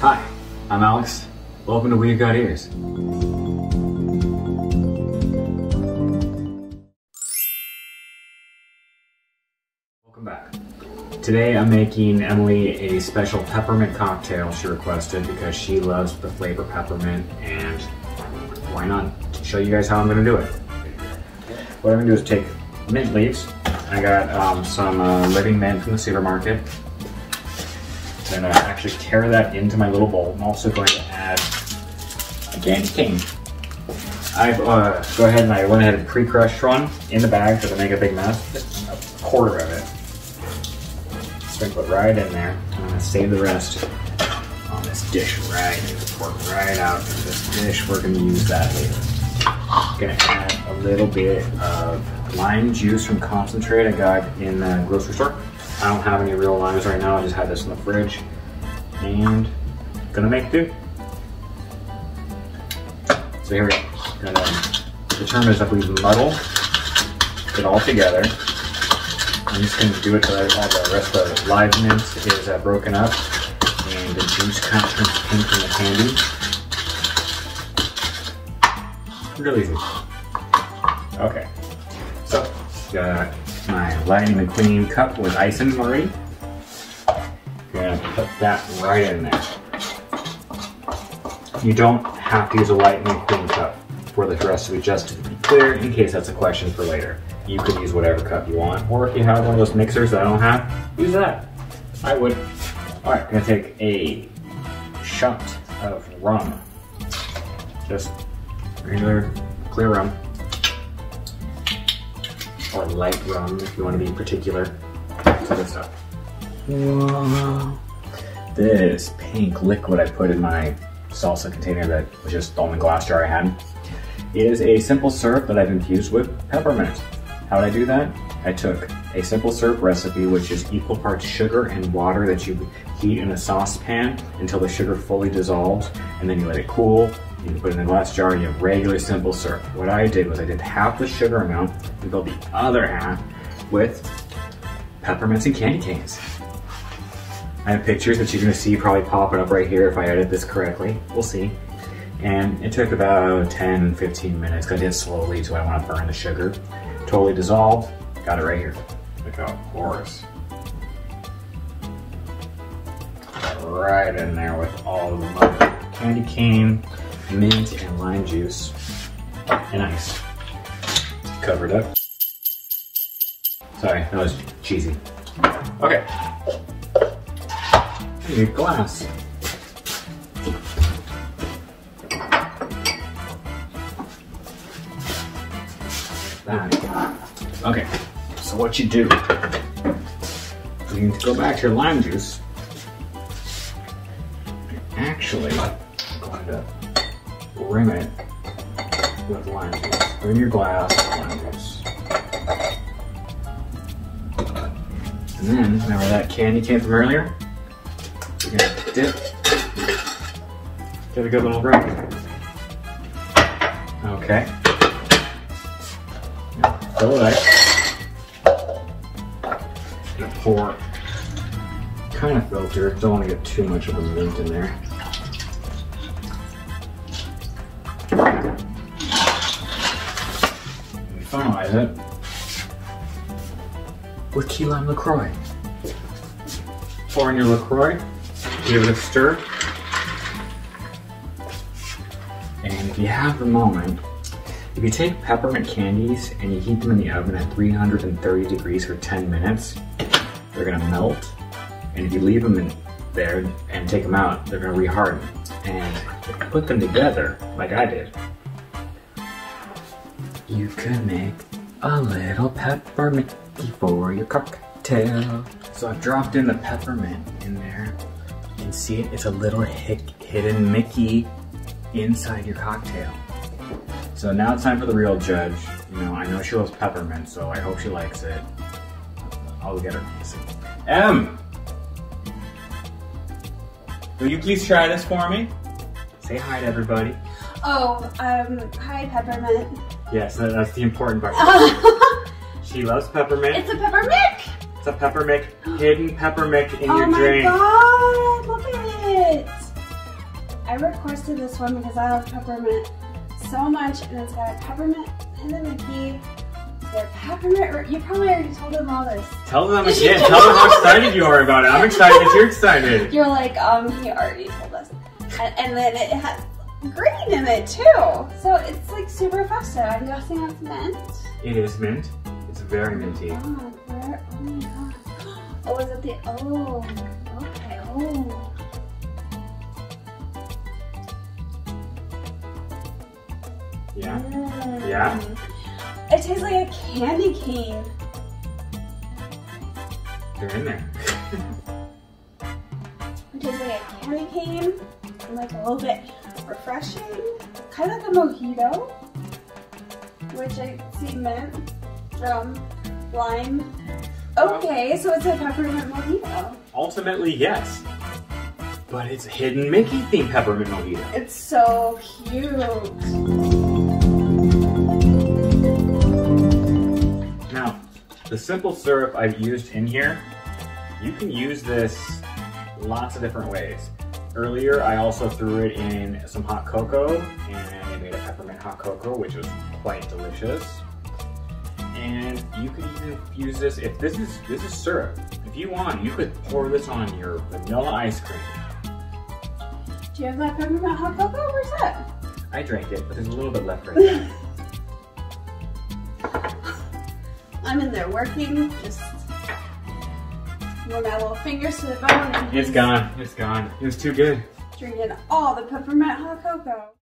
Hi, I'm Alex. Welcome to We've Got Ears. Welcome back. Today I'm making Emily a special peppermint cocktail she requested because she loves the flavor peppermint, and why not show you guys how I'm going to do it. What I'm going to do is take mint leaves. I got some living mint from the supermarket. I'm going to actually tear that into my little bowl. I'm also going to add a candy cane. I went ahead and pre-crushed one in the bag so to make a big mess. Just a quarter of it. Sprinkle it right in there. I'm going to save the rest on this dish right here. Pour it right out of this dish. We're going to use that later. I'm going to add a little bit of lime juice from concentrate I got in the grocery store. I don't have any real limes right now, I just had this in the fridge. And gonna make do. So here we go. The term is, I believe, muddle it all together. I'm just gonna do it so that all the rest of the live mint is broken up and the juice kind of turns pink in the candy. Real easy. Okay. So, got my Lightning McQueen cup with ice in already. Gonna put that right in there. You don't have to use a Lightning McQueen cup for the recipe, just to be clear, in case that's a question for later. You could use whatever cup you want, or if you have one of those mixers that I don't have, use that. I would. Alright, gonna take a shot of rum. Just regular clear rum. Or light rum if you want to be particular. So good stuff. Whoa. This pink liquid I put in my salsa container that was just the only glass jar I had is a simple syrup that I've infused with peppermint. How did I do that? I took a simple syrup recipe, which is equal parts sugar and water that you heat in a saucepan until the sugar fully dissolves, and then you let it cool. You can put it in a glass jar and you have regular simple syrup. What I did was I did half the sugar amount and filled the other half with peppermints and candy canes. I have pictures that you're gonna see probably popping up right here if I edit this correctly. We'll see. And it took about 10-15 minutes because I did it slowly so I don't want to burn the sugar. Totally dissolved. Got it right here. Look how porous. Right in there with all of the candy cane, mint and lime juice, and ice. Covered up. Sorry, that was cheesy. Okay. I need a glass. Okay, so what you do, you need to go back to your lime juice. Actually, I'm going to rim it with lime juice. Rim your glass with lime juice. And then, remember that candy cane from earlier? You're going to dip. Give it a good little rim. Okay. Fill it up. Gonna pour, kind of filter, don't want to get too much of the mint in there. And finalize it with key lime LaCroix. Pour in your LaCroix, give it a stir, and if you have the moment, if you take peppermint candies and you heat them in the oven at 330 degrees for 10 minutes, they're gonna melt. And if you leave them in there and take them out, they're gonna reharden. And if you put them together, like I did, you can make a little peppermint for your cocktail. So I've dropped in the peppermint in there. You can see it, it's a little hidden Mickey inside your cocktail. So now it's time for the real judge. You know, I know she loves peppermint, so I hope she likes it. I'll get her. Em! Will you please try this for me? Say hi to everybody. Oh, hi Peppermint. Yes, that's the important part. She loves peppermint. It's a peppermint! It's a peppermint, hidden peppermint in your drink. Oh my god, look at it! I requested this one because I love peppermint so much, and it's got a peppermint and the Mickey. The peppermint. You probably already told them all this. Tell them again. Tell them how excited you are about it. I'm excited that you're excited. You're like, he already told us. And then it has green in it too. So it's like super festive. I'm guessing it's mint. It is mint. It's very minty. Oh my god. Oh, is it the, oh, okay, oh. Yeah? Yeah? It tastes like a candy cane. They're in there. It tastes like a candy cane and like a little bit refreshing. Kind of like a mojito, which I see mint, lime. Okay, so it's a peppermint mojito. Ultimately, yes. But it's a hidden Mickey themed peppermint mojito. It's so cute. Now, the simple syrup I've used in here, you can use this lots of different ways. Earlier, I also threw it in some hot cocoa, and I made a peppermint hot cocoa, which was quite delicious. And you could even use this, if this is syrup. If you want, you could pour this on your vanilla ice cream. Do you have that peppermint hot cocoa? Where's that? I drank it, but there's a little bit left right there. I'm in there working, just run my little fingers to the bone and It's gone. It's gone. It was too good. drinking all the peppermint hot cocoa.